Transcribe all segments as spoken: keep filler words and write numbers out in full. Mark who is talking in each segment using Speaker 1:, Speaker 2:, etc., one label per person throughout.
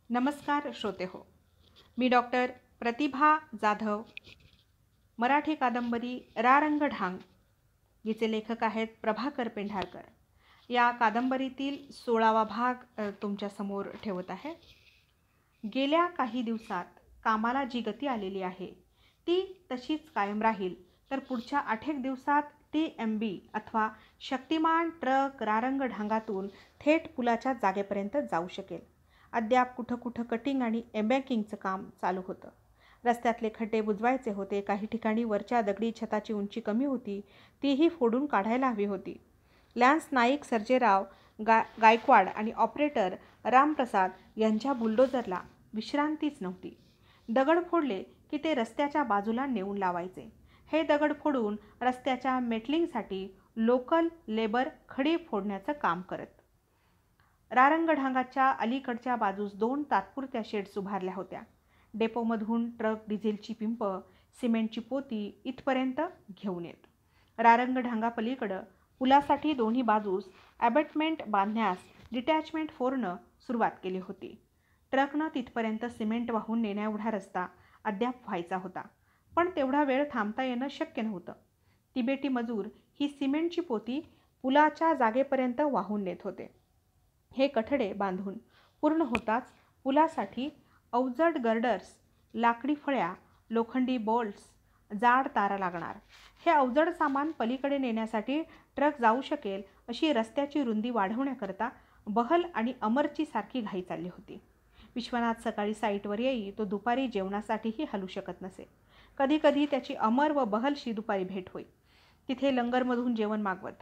Speaker 1: नमस्कार श्रोते हो. मी डॉक्टर प्रतिभा जाधव. मराठी कादंबरी रारंग ढांग हिचे लेखक आहेत प्रभाकर पेंढारकर. या कादंबरीतील सोळावा भाग अ, तुमच्यासमोर ठेवत आहे. गेल्या काही दिवसात कामाला जी गती आलेली आहे ती तशीच कायम राहील तर पुढच्या आठ एक दिवसात टी एम बी अथवा शक्तिमान ट्रक रारंग ढांगातून थेट पुलाच्या जागेपर्यंत जाऊ शकेल. अद्याप कुठं कुठं कटिंग आणि एम्बँकिंगचं काम चालू होतं. रस्त्यातले खड्डे बुजवायचे होते. काही ठिकाणी वरच्या दगडी छताची उंची कमी होती, तीही फोडून काढायला हवी होती. लॅन्स नाईक, सर्जेराव गा गायकवाड आणि ऑपरेटर रामप्रसाद यांच्या बुलडोझरला विश्रांतीच नव्हती. दगड फोडले की ते रस्त्याच्या बाजूला नेऊन लावायचे. हे दगड फोडून रस्त्याच्या मेटलिंगसाठी लोकल लेबर खडी फोडण्याचं काम करत. रारंग ढांगाच्या अलीकडच्या बाजूस दोन तात्पुरत्या शेड्स उभारल्या होत्या. डेपोमधून ट्रक डिझेलची पिंप, सिमेंटची पोती इथपर्यंत घेऊन येत. रारंग ढांगापलीकडं पुलासाठी दोन्ही बाजूस ॲबॅटमेंट बांधण्यास डिटॅचमेंट फोरनं सुरुवात केली होती. ट्रकनं तिथपर्यंत सिमेंट वाहून नेण्याएवढा रस्ता अद्याप व्हायचा होता, पण तेवढा वेळ थांबता येणं शक्य नव्हतं. तिबेटी मजूर ही सिमेंटची पोती पुलाच्या जागेपर्यंत वाहून नेत होते. हे कठडे बांधून पूर्ण होताच पुलासाठी अवजड गर्डर्स, लाकडी फळ्या, लोखंडी बोल्ट्स, जाड तारा लागणार. हे अवजड सामान पलीकडे नेण्यासाठी ट्रक जाऊ शकेल अशी रस्त्याची रुंदी वाढवण्याकरता बहल आणि अमरची सारखी घाई चालली होती. विश्वनाथ सकाळी साईटवर येई तो दुपारी जेवणासाठीही हलू शकत नसे. कधी कधी त्याची अमर व बहलशी दुपारी भेट होई. तिथे लंगरमधून जेवण मागवत.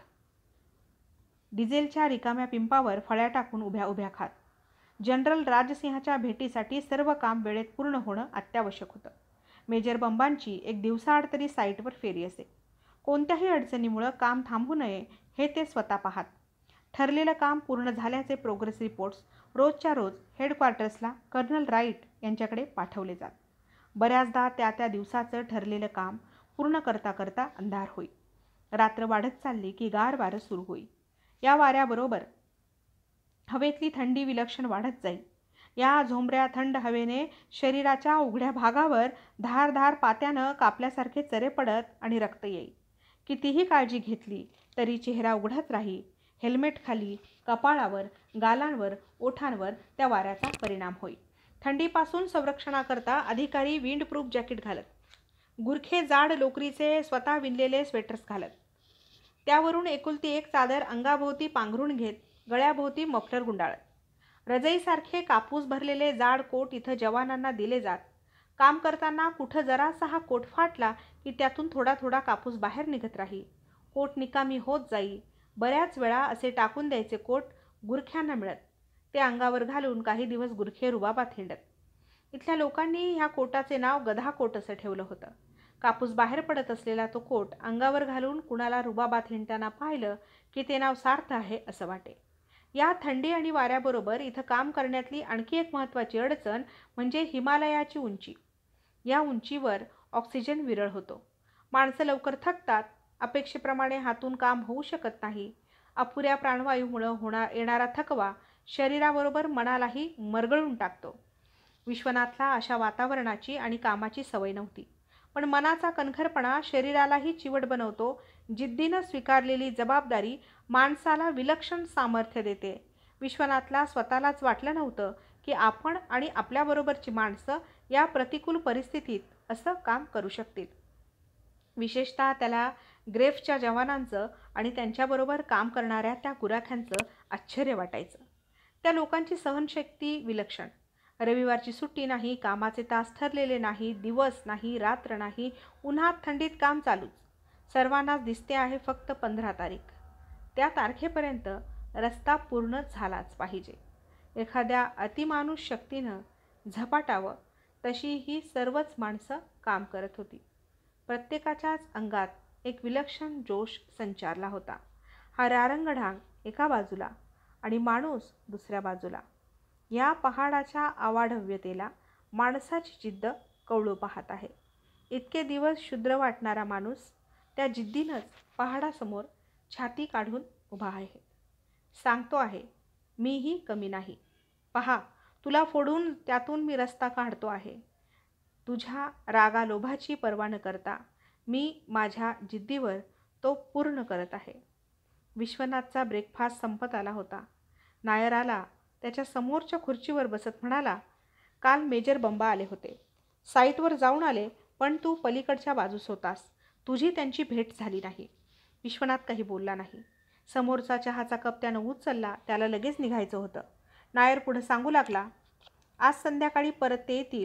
Speaker 1: डिझेलच्या रिकाम्या पिंपावर फळ्या टाकून उभ्या उभ्या खात. जनरल राजसिंहाच्या भेटीसाठी सर्व काम वेळेत पूर्ण होणं अत्यावश्यक होतं. मेजर बंबांची एक दिवसाआड तरी साईटवर फेरी असे. कोणत्याही अडचणीमुळं काम थांबू नये हे ते स्वतः पाहात. ठरलेलं काम पूर्ण झाल्याचे प्रोग्रेस रिपोर्ट्स रोजच्या रोज हेडक्वार्टर्सला कर्नल राईट यांच्याकडे पाठवले जात. बऱ्याचदा त्या त्या दिवसाचं ठरलेलं काम पूर्ण करता करता अंधार होई. रात्र वाढत चालली की गार वारं सुरू होई. या वाऱ्याबरोबर हवेतली थंडी विलक्षण वाढत जाई. या झोंबऱ्या थंड हवेने शरीराच्या उघड्या भागावर धारधार पात्यानं कापल्यासारखे चरे पडत आणि रक्त येई. कितीही काळजी घेतली तरी चेहरा उघडाच राही. हेल्मेट खाली, कपाळावर, गालांवर, ओठांवर त्या वाऱ्याचा परिणाम होई. थंडीपासून संरक्षणाकरता अधिकारी विंडप्रूफ जॅकेट घालत. गुरखे जाड लोकरीचे स्वतः विणलेले स्वेटर्स घालत. त्यावरून एकुलती एक चादर अंगाभोवती पांघरून घेत गळ्याभोवती मफलर गुंडाळत. रजईसारखे कापूस भरलेले जाड कोट इथं जवानांना दिले जात. काम करताना कुठं जरासा हा कोट फाटला की त्यातून थोडा थोडा कापूस बाहेर निघत राही. कोट निकामी होत जाई. बऱ्याच वेळा असे टाकून द्यायचे कोट गुरख्यांना मिळत. ते अंगावर घालून काही दिवस गुरखे रुबाबात हिंडत. इथल्या लोकांनी ह्या कोटाचे नाव गधा कोट असं ठेवलं होतं. कापूस बाहेर पडत असलेला तो कोट अंगावर घालून कुणाला रुबाबात हिंडताना पाहिलं की ते नाव सार्थ आहे असं वाटे. या थंडी आणि वाऱ्याबरोबर इथं काम करण्यातली आणखी एक महत्त्वाची अडचण म्हणजे हिमालयाची उंची. या उंचीवर ऑक्सिजन विरळ होतो. माणसं लवकर थकतात. अपेक्षेप्रमाणे हातून काम होऊ शकत नाही. अपुऱ्या प्राणवायूमुळं होणार येणारा थकवा शरीराबरोबर मनालाही मरगळून टाकतो. विश्वनाथला अशा वातावरणाची आणि कामाची सवय नव्हती, पण मनाचा कणखरपणा शरीरालाही चिवट बनवतो. जिद्दीनं स्वीकारलेली जबाबदारी माणसाला विलक्षण सामर्थ्य देते. विश्वनाथला स्वतःलाच वाटलं नव्हतं की आपण आणि आपल्याबरोबरची माणसं या प्रतिकूल परिस्थितीत असं काम करू शकतील. विशेषतः त्याला ग्रेफ्सच्या जवानांचं आणि त्यांच्याबरोबर काम करणाऱ्या त्या गुराख्यांचं आश्चर्य वाटायचं. त्या लोकांची सहनशक्ती विलक्षण. रविवारची सुट्टी नाही, कामाचे तास ठरलेले नाही, दिवस नाही, रात्र नाही, उन्हात थंडीत काम चालूच. सर्वांनाच दिसते आहे फक्त पंधरा तारीख. त्या तारखेपर्यंत रस्ता पूर्ण झालाच पाहिजे. एखाद्या अतिमानुष शक्तीनं झपाटावं तशी ही सर्वच माणसं काम करत होती. प्रत्येकाच्याच अंगात एक विलक्षण जोश संचारला होता. हा रारंग ढांग एका बाजूला आणि माणूस दुसऱ्या बाजूला. या पहाडाच्या आवाढव्यतेला माणसाची जिद्द कवळू पाहत आहे. इतके दिवस शूद्र वाटणारा माणूस त्या जिद्दीनंच पहाडासमोर छाती काढून उभा आहे. सांगतो आहे, मीही कमी नाही. पहा, तुला फोडून त्यातून मी रस्ता काढतो आहे. तुझ्या रागालोभाची पर्वा न करता मी माझ्या जिद्दीवर तो पूर्ण करत आहे. विश्वनाथचा ब्रेकफास्ट संपत आला होता. नायर आला. त्याच्या समोरच्या खुर्चीवर बसत म्हणाला, काल मेजर बंबा आले होते. साईटवर जाऊन आले, पण तू पलीकडच्या बाजूस होतास. तुझी त्यांची भेट झाली नाही. विश्वनाथ काही बोलला नाही. समोरचा चहाचा कप त्यानं उचलला. त्याला लगेच निघायचं होतं. नायर पुढे सांगू लागला, आज संध्याकाळी परत ते येतील.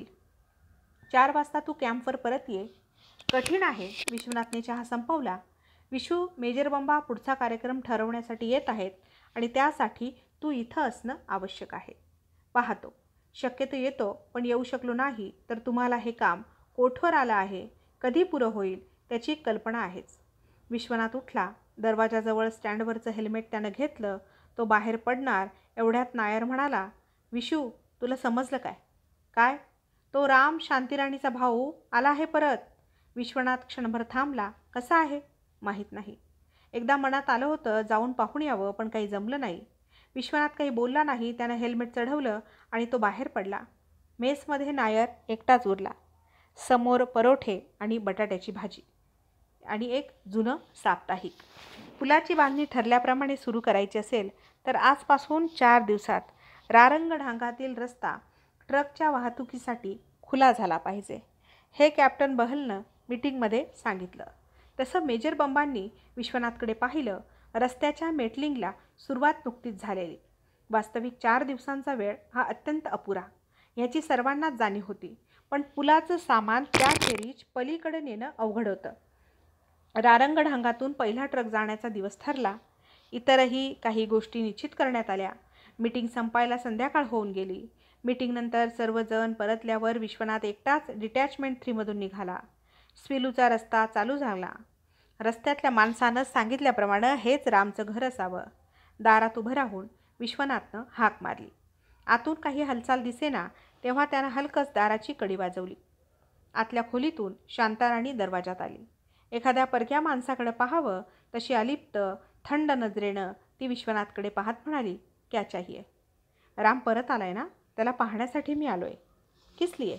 Speaker 1: चार वाजता तू कॅम्पवर परत ये. कठीण आहे. विश्वनाथने चहा संपवला. विशू, मेजर बंबा पुढचा कार्यक्रम ठरवण्यासाठी येत आहेत आणि त्यासाठी तू इथं असणं आवश्यक आहे. पाहतो. शक्यतो येतो, पण येऊ शकलो नाही तर तुम्हाला हे काम कोठवर आलं आहे, कधी पुरं होईल त्याची कल्पना आहेच. विश्वनाथ उठला. दरवाजाजवळ स्टँडवरचं हेल्मेट त्यानं घेतलं. तो बाहेर पडणार एवढ्यात नायर म्हणाला, विशू, तुला समजलं काय? काय? तो राम, शांतीराणीचा भाऊ आला आहे परत. विश्वनाथ क्षणभर थांबला. कसा आहे? माहीत नाही. एकदा मनात आलं होतं जाऊन पाहून यावं, पण काही जमलं नाही. विश्वनाथ काही बोलला नाही. त्यानं हेल्मेट चढवलं आणि तो बाहेर पडला. मेसमध्ये नायर एकटाच उरला. समोर परोठे आणि बटाट्याची भाजी आणि एक जुनं साप्ताहिक. पुलाची बांधणी ठरल्याप्रमाणे सुरू करायची असेल तर आजपासून चार दिवसात रारंगढांगातील रस्ता ट्रकच्या वाहतुकीसाठी खुला झाला पाहिजे, हे कॅप्टन बहलनं मीटिंगमध्ये सांगितलं. तसं मेजर बंबांनी विश्वनाथकडे पाहिलं. रस्त्याच्या मेटलिंगला सुरुवात नुकतीच झालेली. वास्तविक चार दिवसांचा वेळ हा अत्यंत अपुरा ह्याची सर्वांनाच जाणीव होती. पण पुलाचं सामान त्याखेरीज पलीकडे नेणं अवघड होतं. रारंगढांगातून पहिला ट्रक जाण्याचा दिवस ठरला. इतरही काही गोष्टी निश्चित करण्यात आल्या. मीटिंग संपायला संध्याकाळ होऊन गेली. मीटिंगनंतर सर्वजण परतल्यावर विश्वनाथ एकटाच डिटॅचमेंट थ्रीमधून निघाला. स्विलूचा रस्ता चालू झाला. रस्त्यातल्या माणसानं सांगितल्याप्रमाणे हेच रामचं घर असावं. दारात उभं राहून विश्वनाथनं हाक मारली. आतून काही हालचाल दिसेना तेव्हा त्यानं हलकच दाराची कडी वाजवली. आतल्या खोलीतून शांताराणी दरवाजात आली. एखाद्या परक्या माणसाकडे पाहावं तशी अलिप्त थंड नजरेनं ती विश्वनाथकडे पाहत म्हणाली, क्या चाहिए? राम परत आलाय ना? त्याला पाहण्यासाठी मी आलोय. किस लिए?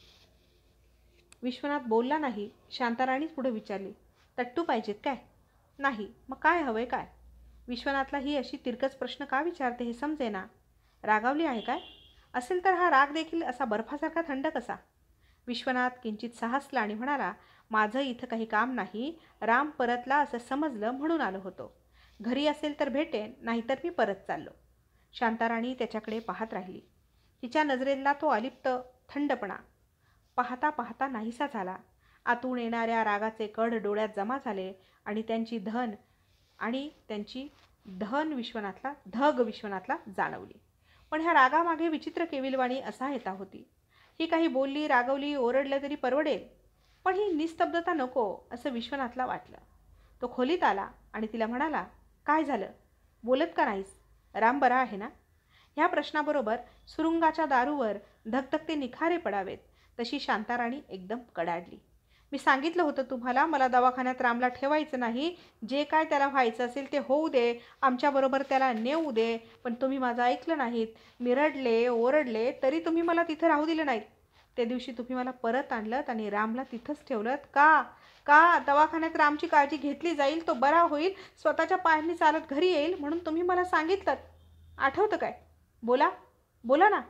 Speaker 1: विश्वनाथ बोलला नाही. शांताराणीच पुढे विचारली, तट्टू पाहिजेत काय? नाही. मग काय हवंय काय? विश्वनाथला ही अशी तिरकस प्रश्न का विचारते हे समजेना. रागावली आहे काय? असेल तर हा राग देखील असा बर्फासारखा थंड कसा? विश्वनाथ किंचित साहसला आणि म्हणाला, माझं इथं काही काम नाही. राम परतला असं समजलं म्हणून आलो होतो. घरी असेल तर भेटेन, नाहीतर मी परत चाललो. शांताराणी त्याच्याकडे पाहत राहिली. तिच्या नजरेला तो अलिप्त थंडपणा पाहता पाहता नाहीसा झाला. आतून येणाऱ्या रागाचे कड डोळ्यात जमा झाले आणि त्यांची धन आणि त्यांची धन विश्वनाथला धग विश्वनाथला जाणवली. पण ह्या रागामागे विचित्र केविलवाणी असा हेता होती. ही काही बोलली, रागवली, ओरडलं तरी परवडेल, पण ही निस्तब्धता नको असं विश्वनाथला वाटलं. तो खोलीत आला आणि तिला म्हणाला, काय झालं? बोलत का नाहीस? राम बरा आहे ना? ह्या प्रश्नाबरोबर सुरुंगाच्या दारूवर धगधगते निखारे पडावेत तशी शांताराणी एकदम कडाडली. मी सांगितलं होतं तुम्हाला, मला दवाखान्यात रामला ठेवायचं नाही. जे काय त्याला व्हायचं असेल ते होऊ दे, आमच्याबरोबर त्याला नेऊ दे. पण तुम्ही माझं ऐकलं नाहीत. मी रडले, ओरडले तरी तुम्ही मला तिथं राहू दिलं नाहीत. त्या दिवशी तुम्ही मला परत आणलं आणि रामला तिथंच ठेवलं. का? का? दवाखान्यात रामची काळजी घेतली जाईल, तो बरा होईल, स्वतःच्या पायांनी चालत घरी येईल म्हणून तुम्ही मला सांगितलं. आठवतं काय? बोला, बोला ना.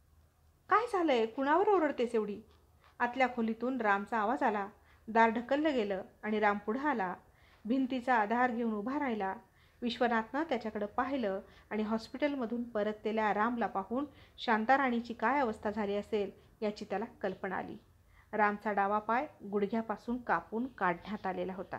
Speaker 1: काय झालंय? कुणावर ओरडतेस एवढी? आतल्या खोलीतून रामचा आवाज आला. दार ढकललं गेलं आणि राम पुढं आला. भिंतीचा आधार घेऊन उभा राहिला. विश्वनाथनं त्याच्याकडं पाहिलं आणि हॉस्पिटलमधून परतलेल्या रामला पाहून शांताराणीची काय अवस्था झाली असेल याची त्याला कल्पना आली. रामचा डावा पाय गुडघ्यापासून कापून काढण्यात आलेला होता.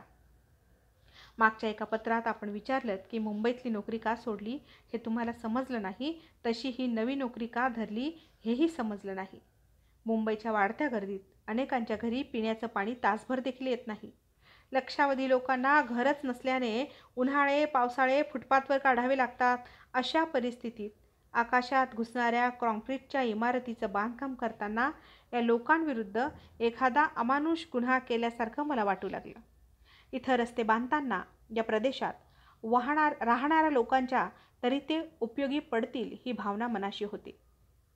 Speaker 1: मागच्या एका पत्रात आपण विचारलं की मुंबईतली नोकरी का सोडली हे तुम्हाला समजलं नाही, तशी ही नवी नोकरी का धरली हेही समजलं नाही. मुंबईच्या वाढत्या गर्दीत अनेकांच्या घरी पिण्याचं पाणी तासभर देखील येत नाही. लक्षावधी लोकांना घरच नसल्याने उन्हाळे पावसाळे फुटपाथवर काढावे लागतात. अशा परिस्थितीत आकाशात घुसणाऱ्या कॉन्क्रीटच्या इमारतीचं बांधकाम करताना या लोकांविरुद्ध एखादा अमानुष गुन्हा केल्यासारखं मला वाटू लागलं. इथं रस्ते बांधताना या प्रदेशात वाहणार राहणाऱ्या लोकांच्या तरी ते उपयोगी पडतील ही भावना मनाशी होती.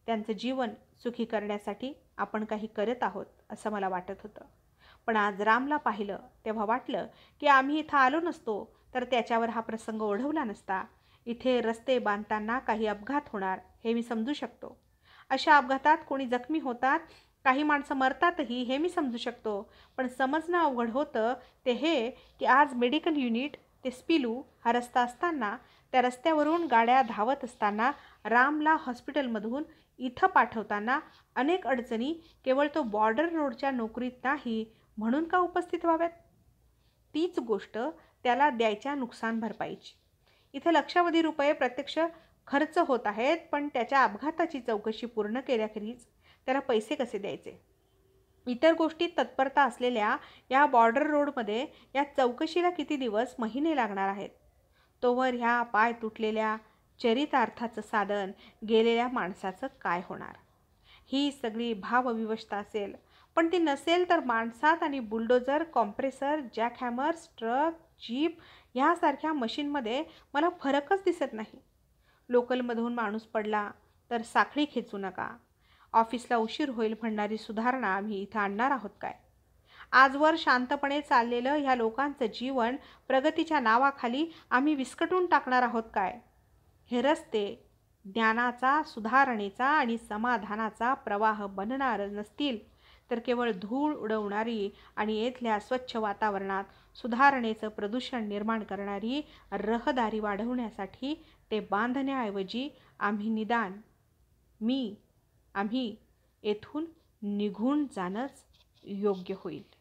Speaker 1: त्यांचं जीवन सुखी करण्यासाठी आपण काही करत आहोत असं मला वाटत होतं. पण आज रामला पाहिलं तेव्हा वाटलं की आम्ही इथं आलो नसतो तर त्याच्यावर हा प्रसंग ओढवला नसता. इथे रस्ते बांधताना काही अपघात होणार हे मी समजू शकतो. अशा अपघातात कोणी जखमी होतात, काही माणसं मरतातही हे मी समजू शकतो. पण समजणं अवघड होतं ते हे की आज मेडिकल युनिट ते स्पिलू हा रस्ता असताना, त्या रस्त्यावरून गाड्या धावत असताना, रामला हॉस्पिटलमधून इथं पाठवताना अनेक अडचणी केवळ तो बॉर्डर रोडच्या नोकरीत नाही म्हणून का उपस्थित व्हाव्यात? तीच गोष्ट त्याला द्यायच्या नुकसान भरपाईची. इथे लक्षावधी रुपये प्रत्यक्ष खर्च होत आहेत, पण त्याच्या अपघाताची चौकशी पूर्ण केल्याखेरीज त्याला पैसे कसे द्यायचे? इतर गोष्टीत तत्परता असलेल्या या बॉर्डर रोडमध्ये या चौकशीला किती दिवस, महिने लागणार आहेत? तोवर ह्या पाय तुटलेल्या चरितार्थाचं साधन गेलेल्या माणसाचं काय होणार? ही सगळी भावविवशता असेल, पण ती नसेल तर माणसात आणि bulldozer, compressor, jackhammers, truck, jeep ह्यासारख्या मशीनमध्ये मला फरकच दिसत नाही. लोकलमधून माणूस पडला तर साखळी खेचू नका. ऑफिसला उशीर होईल म्हणणारी सुधारणा आम्ही इथं आणणार आहोत काय? आजवर शांतपणे चाललेलं ह्या लोकांचं जीवन प्रगतीच्या नावाखाली आम्ही विस्कटून टाकणार आहोत काय? हे रस्ते ज्ञानाचा, सुधारणेचा आणि समाधानाचा प्रवाह बनणार नसतील तर केवळ धूळ उडवणारी आणि येथल्या स्वच्छ वातावरणात सुधारणेचं प्रदूषण निर्माण करणारी रहदारी वाढवण्यासाठी ते बांधण्याऐवजी आम्ही निदान मी आम्ही येथून निघून जाणंच योग्य होईल.